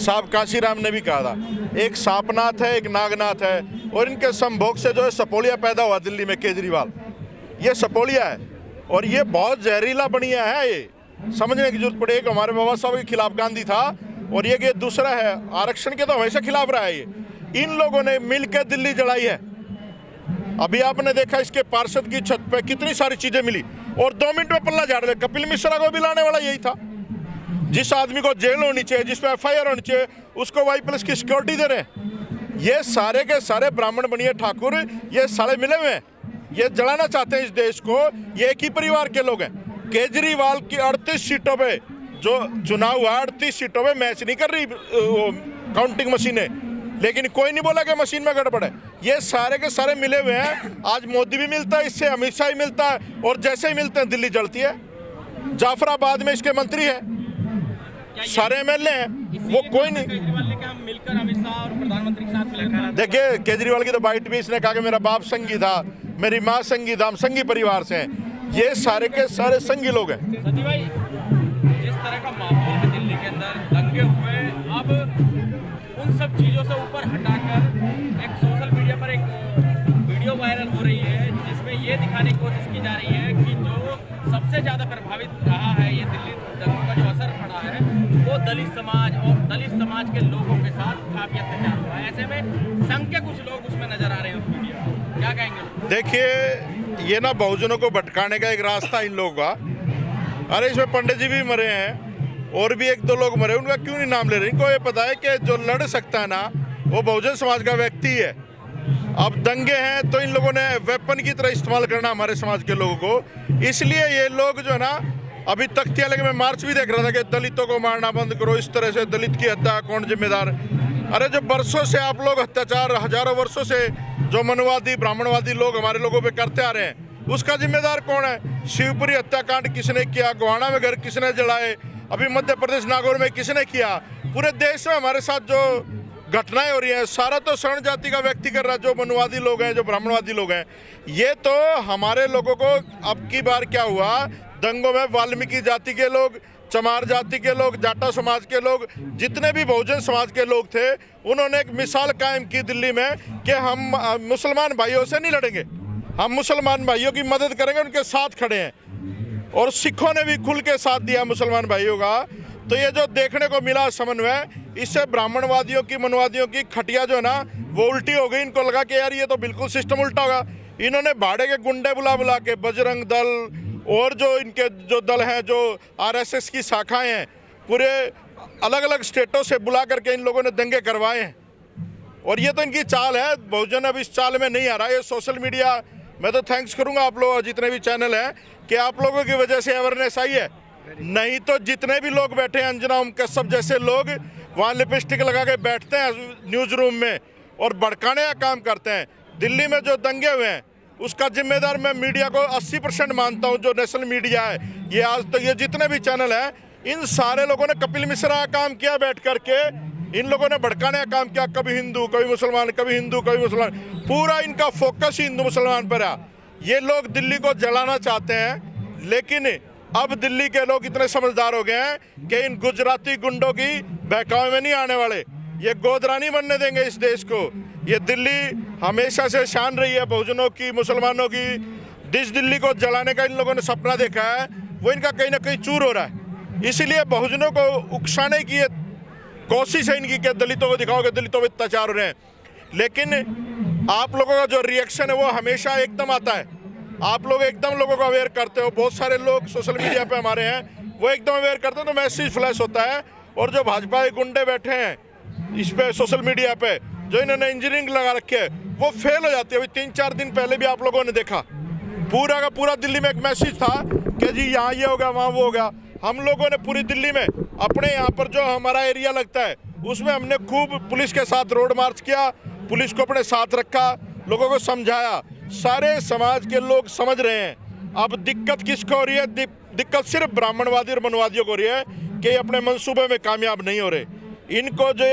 साहब काशीराम ने भी कहा था, एक सांपनाथ है, एक नागनाथ है, और इनके संभोग से जो है सपोलिया पैदा हुआ दिल्ली में, केजरीवाल। ये सपोलिया है और ये बहुत जहरीला बनिया है, ये समझने की जरूरत पड़ेगी। हमारे बाबा साहब के खिलाफ गांधी था और ये दूसरा है, आरक्षण के तो हमेशा खिलाफ रहा है ये। इन लोगों ने मिलकर दिल्ली जलाई है। अभी आपने देखा इसके पार्षद की छत पे कितनी सारी चीजें मिली और 2 मिनट में पल्ला झाड़ दे। कपिल मिश्रा को भी लाने वाला यही था। जिस आदमी को जेल होनी चाहिए, जिस पे FIR होनी चाहिए, उसको Y+ की सिक्योरिटी दे रहे हैं। ये सारे के सारे ब्राह्मण बनिए ठाकुर, ये साले मिले हुए हैं, ये जलाना चाहते हैं इस देश को। ये एक ही परिवार के लोग हैं। केजरीवाल की 38 सीटों पे जो चुनाव हुआ, 38 सीटों पे मैच नहीं कर रही काउंटिंग मशीनें, लेकिन कोई नहीं बोला कि मशीन में गड़बड़ है। ये सारे के सारे मिले हुए हैं। आज मोदी भी मिलता है इससे, अमित शाह ही मिलता है, और जैसे ही मिलते हैं दिल्ली जलती है। जाफराबाद में इसके मंत्री हैं, सारे MLA हैं, वो कोई नहीं। केजरीवाल ने कहा हम मिलकर अमित शाह और प्रधानमंत्री के साथ मिलकर। देखिए केजरीवाल की तो बाइट भी इसने कहा कि मेरा बाप संघी था, मेरी माँ संघी था, हम संघी परिवार से हैं। ये सारे के सारे संघी लोग हैं। सती भाई, जिस तरह का माहौल है दिल्ली के अंदर, दंगे हुए, अब उन सब चीज़ों से ऊपर हटाकर एक सोशल मीडिया पर एक वीडियो वायरल हो रही है जिसमें ये दिखाने की कोशिश की जा रही है कि जो सबसे ज़्यादा प्रभावित रहा है ये दिल्ली दंगों का जो असर पड़ा है वो दलित समाज और दलित समाज के लोगों के साथ काफ़ी अत्याचार हुआ है। ऐसे में संघ के कुछ लोग उसमें नजर आ रहे हैं उस वीडियो में, क्या कहेंगे? देखिए ये ना बहुजनों को भटकाने का एक रास्ता इन लोगों का। अरे इसमें पंडित जी भी मरे हैं और भी 1-2 लोग मरे, उनका क्यों नहीं नाम ले रहे? इनको ये पता है कि जो लड़ सकता है ना वो बहुजन समाज का व्यक्ति है। अब दंगे हैं तो इन लोगों ने वेपन की तरह इस्तेमाल करना हमारे समाज के लोगों को। इसलिए ये लोग जो है ना, अभी तख्तियां लेके मैं मार्च भी देख रहा था कि दलितों को मारना बंद करो, इस तरह से दलित की हत्या कौन जिम्मेदार। अरे जो बरसों से आप लोग अत्याचार, हजारों वर्षों से जो मनुवादी ब्राह्मणवादी लोग हमारे लोगों पे करते आ रहे हैं, उसका जिम्मेदार कौन है? शिवपुरी हत्याकांड किसने किया? गोहाना में घर किसने जलाए? अभी मध्य प्रदेश नागौर में किसने किया? पूरे देश में हमारे साथ जो घटनाएं हो रही है सारा तो स्वर्ण जाति का व्यक्ति कर रहा है, जो मनुवादी लोग हैं, जो ब्राह्मणवादी लोग हैं। ये तो हमारे लोगों को, अब की बार क्या हुआ दंगों में, वाल्मीकि जाति के लोग, चमार जाति के लोग, जाटा समाज के लोग, जितने भी बहुजन समाज के लोग थे, उन्होंने एक मिसाल कायम की दिल्ली में कि हम मुसलमान भाइयों से नहीं लड़ेंगे, हम मुसलमान भाइयों की मदद करेंगे, उनके साथ खड़े हैं। और सिखों ने भी खुल के साथ दिया मुसलमान भाइयों का। तो ये जो देखने को मिला समन्वय, इससे ब्राह्मणवादियों की, मनुवादियों की खटिया जो है ना वो उल्टी हो गई। इनको लगा कि यार ये तो बिल्कुल सिस्टम उल्टा होगा। इन्होंने भाड़े के गुंडे बुला बुला के, बजरंग दल और जो इनके जो दल हैं, जो RSS की शाखाएं हैं, पूरे अलग अलग स्टेटों से बुला करके इन लोगों ने दंगे करवाए हैं। और ये तो इनकी चाल है। बहुजन अब इस चाल में नहीं आ रहा। ये सोशल मीडिया, मैं तो थैंक्स करूंगा आप लोग जितने भी चैनल हैं कि आप लोगों की वजह से अवेयरनेस आई है। नहीं तो जितने भी लोग बैठे हैं, अंजना ओम कश्यप जैसे लोग वहाँ लिपस्टिक लगा के बैठते हैं न्यूज़ रूम में और भड़काने का काम करते हैं। दिल्ली में जो दंगे हुए हैं उसका जिम्मेदार मैं मीडिया को 80% मानता हूँ, जो नेशनल मीडिया है, ये आज तक ये जितने भी चैनल हैं, इन सारे लोगों ने कपिल मिश्रा का काम किया बैठ करके। इन लोगों ने भड़काने का काम किया, कभी हिंदू कभी मुसलमान, कभी हिंदू कभी मुसलमान, पूरा इनका फोकस ही हिंदू मुसलमान पर है। ये लोग दिल्ली को जलाना चाहते हैं, लेकिन अब दिल्ली के लोग इतने समझदार हो गए हैं कि इन गुजराती गुंडों की बहकावे में नहीं आने वाले। ये गोदरा नहीं बनने देंगे इस देश को। ये दिल्ली हमेशा से शान रही है बहुजनों की, मुसलमानों की। जिस दिल्ली को जलाने का इन लोगों ने सपना देखा है वो इनका कहीं ना कहीं चूर हो रहा है। इसीलिए बहुजनों को उकसाने की ये कोशिश है इनकी कि दलितों को दिखाओ कि दलितों पर अत्याचार हो रहे हैं। लेकिन आप लोगों का जो रिएक्शन है वो हमेशा एकदम आता है। आप लोग एकदम लोगों को अवेयर करते हो। बहुत सारे लोग सोशल मीडिया पे हमारे हैं, वो एकदम अवेयर करते हैं तो मैसेज फ्लैश होता है। और जो भाजपा के गुंडे बैठे हैं इस पे सोशल मीडिया पे, जो इन्होंने इंजीनियरिंग लगा रखी है, वो फेल हो जाती है। अभी 3-4 दिन पहले भी आप लोगों ने देखा, पूरा का पूरा दिल्ली में एक मैसेज था कि जी यहाँ ये हो गया, वहाँ वो हो गया। हम लोगों ने पूरी दिल्ली में, अपने यहाँ पर जो हमारा एरिया लगता है उसमें हमने खूब पुलिस के साथ रोड मार्च किया, पुलिस को अपने साथ रखा, लोगों को समझाया। सारे समाज के लोग समझ रहे हैं। अब दिक्कत किसको हो रही है? दिक्कत सिर्फ ब्राह्मणवादी और मनुवादियों को हो रही है कि अपने मंसूबे में कामयाब नहीं हो रहे। इनको जो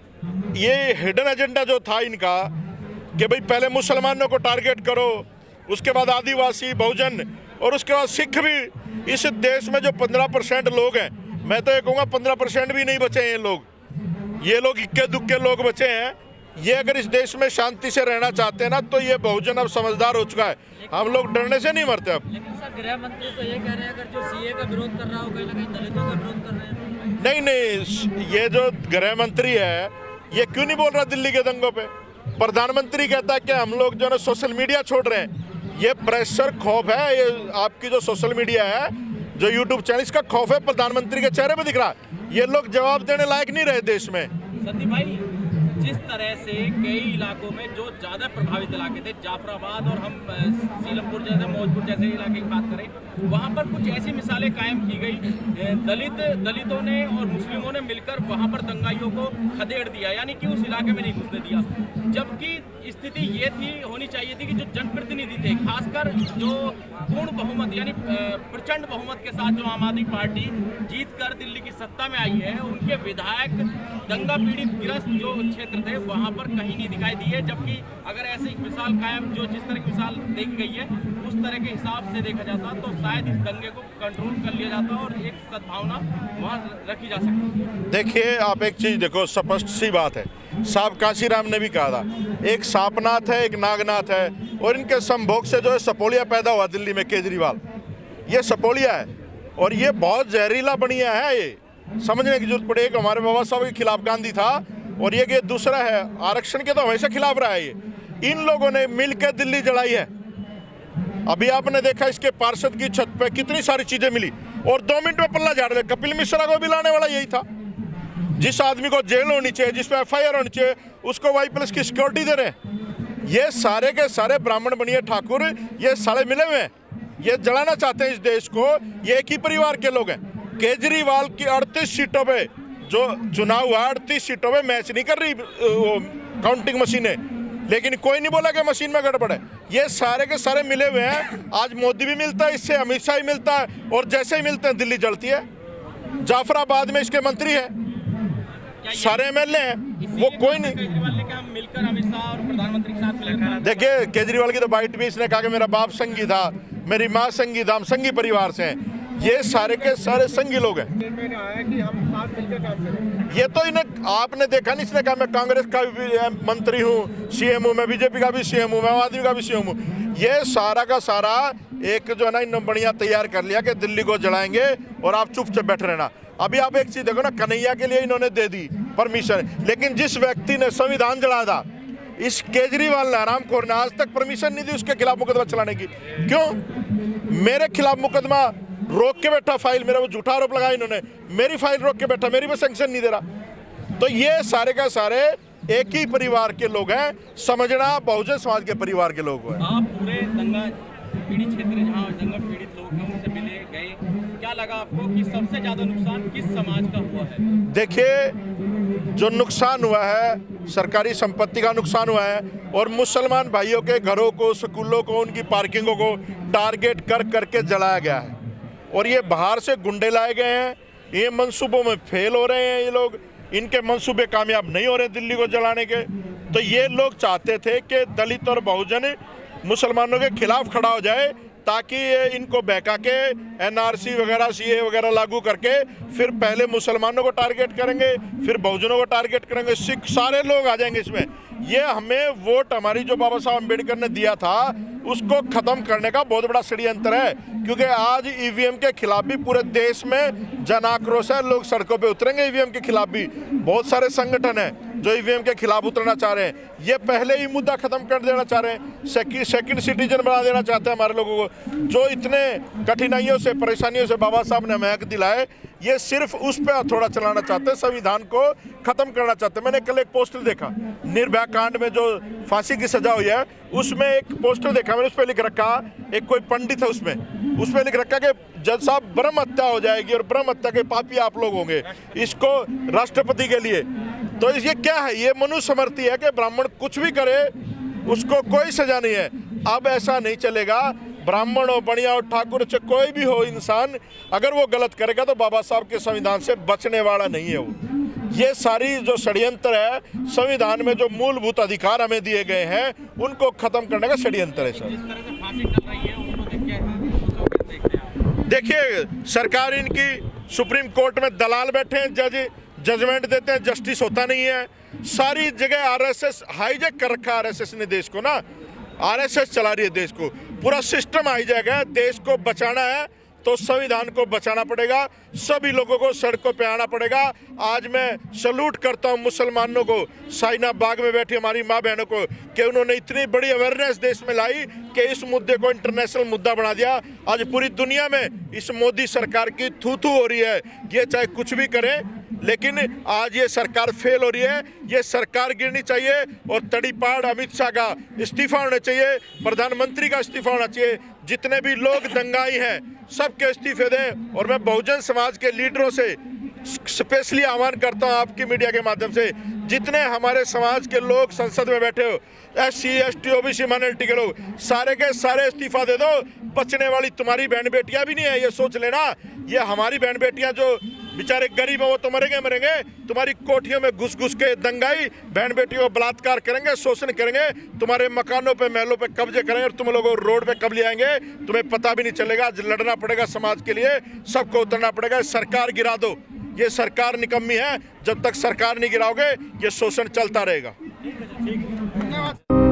ये हिडन एजेंडा जो था इनका कि भाई पहले मुसलमानों को टारगेट करो, उसके बाद आदिवासी, बहुजन, और उसके बाद सिख भी। इस देश में जो 15% लोग हैं, मैं तो ये कहूँगा 15% भी नहीं बचे हैं ये लोग। ये लोग इक्के दुक्के लोग बचे हैं। ये अगर इस देश में शांति से रहना चाहते हैं ना, तो ये बहुजन अब समझदार हो चुका है। हम लोग डरने से नहीं मरते अब। लेकिन सर गृह मंत्री तो ये कह रहे हैं अगर जो सीए का विरोध कर रहा हो कहीं ना कहीं दलितों का विरोध कर रहे हैं। नहीं नहीं, ये जो गृह मंत्री है ये क्यों नहीं बोल रहा दिल्ली के दंगों पे? प्रधानमंत्री कहता है कि हम लोग जो है सोशल मीडिया छोड़ रहे हैं। ये प्रेशर खौफ है, ये आपकी जो सोशल मीडिया है, जो यूट्यूब चैनल, इसका खौफ है प्रधानमंत्री के चेहरे पे दिख रहा है। ये लोग जवाब देने लायक नहीं रहे देश में। संदीप भाई, जिस तरह से कई इलाकों में जो ज़्यादा प्रभावित इलाके थे, जाफराबाद और हम सीलमपुर जैसे मौजपुर जैसे इलाके की बात करें, वहाँ पर कुछ ऐसी मिसालें कायम की गई। दलितों ने और मुस्लिमों ने मिलकर वहाँ पर दंगाइयों को खदेड़ दिया, यानी कि उस इलाके में नहीं घुसने दिया। जबकि स्थिति ये थी, होनी चाहिए थी कि जो जनप्रतिनिधि थे, खासकर जो पूर्ण बहुमत यानी प्रचंड बहुमत के साथ जो आम आदमी पार्टी जीत कर दिल्ली की सत्ता में आई है, उनके विधायक दंगा पीड़ित ग्रस्त जो क्षेत्र थे वहाँ पर कहीं नहीं दिखाई दिए। जबकि अगर ऐसी मिसाल कायम, जो जिस तरह की मिसाल देखी गई है, उस तरह के हिसाब से देखा जाता तो शायद इस दंगे को कंट्रोल कर लिया जाता और एक सद्भावना वहाँ रखी जा सकती। देखिए, आप एक चीज देखो, स्पष्ट सी बात है, साहब काशीराम ने भी कहा था, एक सांपनाथ है, एक नागनाथ है, और इनके संभोग से जो है सपोलिया पैदा हुआ दिल्ली में। केजरीवाल ये सपोलिया है और ये बहुत जहरीला बनिया है। ये समझने की जरूरत पड़ेगी। हमारे बाबा साहब के खिलाफ गांधी था और ये दूसरा है, आरक्षण के तो हमेशा खिलाफ रहा है। ये इन लोगों ने मिलकर दिल्ली जलाई है। अभी आपने देखा इसके पार्षद की छत पे कितनी सारी चीजें मिली और 2 मिनट में पल्ला झाड़ दे। कपिल मिश्रा को भी लाने वाला यही था। जिस आदमी को जेल होनी चाहिए, जिसमें FIR होनी चाहिए, उसको Y+ की सिक्योरिटी दे रहे हैं। ये सारे के सारे ब्राह्मण बनिए ठाकुर, ये साले मिले हुए हैं, ये जलाना चाहते हैं इस देश को। ये एक ही परिवार के लोग हैं। केजरीवाल की 38 सीटों पे जो चुनाव हुआ, 38 सीटों पे मैच नहीं कर रही काउंटिंग मशीनें, लेकिन कोई नहीं बोला कि मशीन में गड़बड़ है। ये सारे के सारे मिले हुए हैं। आज मोदी भी मिलता है इससे, अमित शाह ही मिलता है, और जैसे ही मिलते हैं दिल्ली जलती है। जाफराबाद में इसके मंत्री हैं, सारे MLA हैं, वो कोई नहीं। केजरीवाल ने कहा मिलकर अमित शाह और प्रधानमंत्री के साथ मिलकर। देखिए, केजरीवाल की तो बाइट भी इसने कहा कि मेरा बाप संघी था, मेरी माँ संघी था, हम संघी परिवार से हैं। ये सारे के सारे संघी लोग हैं। ये तो इन्हें आपने देखा नहीं, इसने कहा मैं कांग्रेस का भी मंत्री हूँ, CM हूँ, मैं BJP का भी CM हूँ, मैं आम आदमी का भी CM हूँ। ये सारा का सारा एक जो है ना, इन्होंने बढ़िया तैयार कर लिया कि दिल्ली को जलाएंगे और आप चुपचाप बैठे रहना। अभी आप एक चीज देखो ना, कन्हैया के लिए इन्होंने दे दी परमिशन, लेकिन जिस व्यक्ति ने संविधान जलाया था, इस केजरीवाल ने, हरामखोर ने, आज तक परमिशन नहीं दी उसके खिलाफ मुकदमा चलाने की। क्यों? मेरे खिलाफ मुकदमा रोक के बैठा, फाइल मेरा, वो झूठा आरोप लगाया इन्होंने, मेरी फाइल रोक के बैठा, मेरी पे सैंक्शन नहीं दे रहा। तो ये सारे का सारे एक ही परिवार के लोग हैं। समझना, बहुजन समाज के परिवार के लोग हैं। आप पूरे दंगा पीड़ित क्षेत्र, जहाँ दंगा पीड़ित लोग हैं, उनसे मिले गए, क्या लगा आपको कि सबसे ज्यादा नुकसान किस समाज का हुआ है? देखिए, जो नुकसान हुआ है, सरकारी संपत्ति का नुकसान हुआ है, और मुसलमान भाइयों के घरों को, स्कूलों को, उनकी पार्किंगों को टारगेट कर करके जलाया गया है। और ये बाहर से गुंडे लाए गए हैं, ये मंसूबों में फेल हो रहे हैं। ये लोग, इनके मंसूबे कामयाब नहीं हो रहे दिल्ली को जलाने के। तो ये लोग चाहते थे कि दलित और बहुजन मुसलमानों के खिलाफ खड़ा हो जाए, ताकि ये इनको बहका के NRC वगैरह, CA वगैरह लागू करके फिर पहले मुसलमानों को टारगेट करेंगे, फिर बहुजनों को टारगेट करेंगे, सिख, सारे लोग आ जाएंगे इसमें। ये हमें वोट, हमारी जो बाबा साहब अम्बेडकर ने दिया था, उसको खत्म करने का बहुत बड़ा षड्यंत्र है। क्योंकि आज EVM के खिलाफ भी पूरे देश में जन आक्रोश है, लोग सड़कों पे उतरेंगे। EVM के खिलाफ भी बहुत सारे संगठन हैं जो EVM के खिलाफ उतरना चाह रहे हैं। ये पहले ही मुद्दा खत्म कर देना चाह रहे हैं, सेकंड सिटीजन बना देना चाहते हैं हमारे लोगों को। जो इतने कठिनाइयों से, परेशानियों से बाबा साहब ने हमें हक दिलाए, ये सिर्फ उस पर थोड़ा चलाना चाहते हैं, संविधान को खत्म करना चाहते हैं। मैंने कल एक पोस्टर देखा, निर्भया कांड में जो फांसी की सजा हुई है, उसमें एक पोस्टर देखा मैंने, उस पर लिख रखा, एक कोई पंडित है उसमें लिख रखा कि जज साहब ब्रह्म हत्या हो जाएगी और ब्रह्म हत्या के पापी आप लोग होंगे, इसको राष्ट्रपति के लिए। तो ये क्या है? ये मनुस्मृति है कि ब्राह्मण कुछ भी करे उसको कोई सजा नहीं है। अब ऐसा नहीं चलेगा। ब्राह्मण हो, बनिया हो, ठाकुर हो, कोई भी हो इंसान, अगर वो गलत करेगा तो बाबा साहब के संविधान से बचने वाला नहीं है वो। ये सारी जो षड्यंत्र है, संविधान में जो मूलभूत अधिकार हमें दिए गए हैं, उनको खत्म करने का षड्यंत्र है सर। जिस तरह से फांसी चल रही है, उसको देख के देखिए, सरकार इनकी सुप्रीम कोर्ट में दलाल बैठे हैं, जजमेंट देते हैं, जस्टिस होता नहीं है। सारी जगह आरएसएस हाईजैक कर रखा है, आरएसएस ने देश को ना, आरएसएस चला रही है देश को, पूरा सिस्टम हाईजैक है। देश को बचाना है तो संविधान को बचाना पड़ेगा, सभी लोगों को सड़कों पे आना पड़ेगा। आज मैं सैल्यूट करता हूं मुसलमानों को, साइना बाग में बैठी हमारी माँ बहनों को, कि उन्होंने इतनी बड़ी अवेयरनेस देश में लाई कि इस मुद्दे को इंटरनेशनल मुद्दा बना दिया। आज पूरी दुनिया में इस मोदी सरकार की थू थू हो रही है। ये चाहे कुछ भी करे, लेकिन आज ये सरकार फेल हो रही है। ये सरकार गिरनी चाहिए और तड़ीपार अमित शाह का इस्तीफा होना चाहिए, प्रधानमंत्री का इस्तीफा होना चाहिए। जितने भी लोग दंगाई हैं सबके इस्तीफे दें। और मैं बहुजन समाज के लीडरों से स्पेशली आह्वान करता हूं आपकी मीडिया के माध्यम से, जितने हमारे समाज के लोग संसद में बैठे हो, SC ST OBC माइनॉरिटी के लोग, सारे के सारे इस्तीफा दे दो। बचने वाली तुम्हारी बहन बेटियां भी नहीं है, ये सोच लेना। ये हमारी बहन बेटियां जो बेचारे गरीब हैं वो तो मरेंगे। तुम्हारी कोठियों में घुस घुस के दंगाई बहन बेटियों को बलात्कार करेंगे, शोषण करेंगे, तुम्हारे मकानों पे महलों पे कब्जे करेंगे और तुम लोगों रोड पे कब ले आएंगे तुम्हें पता भी नहीं चलेगा। आज लड़ना पड़ेगा समाज के लिए, सबको उतरना पड़ेगा। सरकार गिरा दो, ये सरकार निकम्मी है। जब तक सरकार नहीं गिराओगे ये शोषण चलता रहेगा। धन्यवाद।